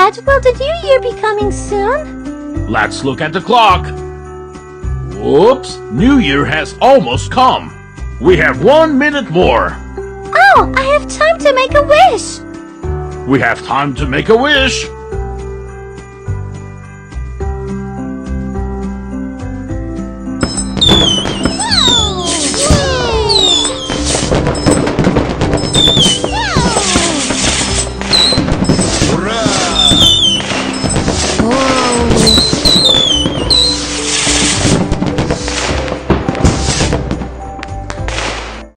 Dad, will the new year be coming soon? Let's look at the clock. Whoops! New Year has almost come. We have 1 minute more. Oh, I have time to make a wish. We have time to make a wish.